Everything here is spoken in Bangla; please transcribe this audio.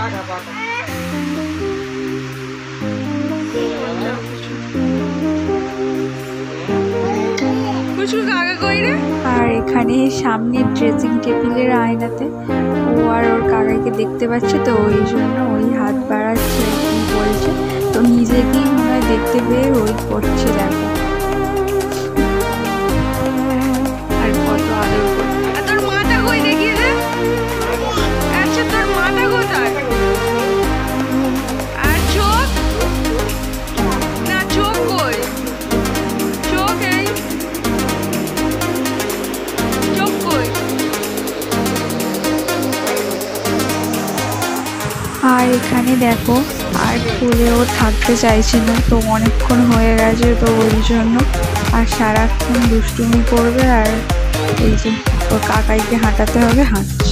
আর এখানে সামনে ড্রেসিং টেবিলের আয়নাতে ও আর ওর কাকাইকে দেখতে পাচ্ছে, তো ওই জন্য ওই হাত বাড়াচ্ছে, কি বলছে, তো নিজেকেই মনে হয় দেখতে পেয়ে ওই করছে। দেখো আর কত আদর করছে। তোর মাথা কই দেখিয়ে দে। আচ্ছা তোর মাথা কোথায়? আর চোখ না, চোখ কই? চোখ এই চোখ কই? আর এখানে দেখো আর খুলেও থাকতে চাইছিল, তো অনেকক্ষণ হয়ে গেছে, তো ওই জন্য আর সারাক্ষণ দুষ্টুমি করবে। আর এই যে ওর কাকাইকে হাঁটাতে হবে, হাঁটছে।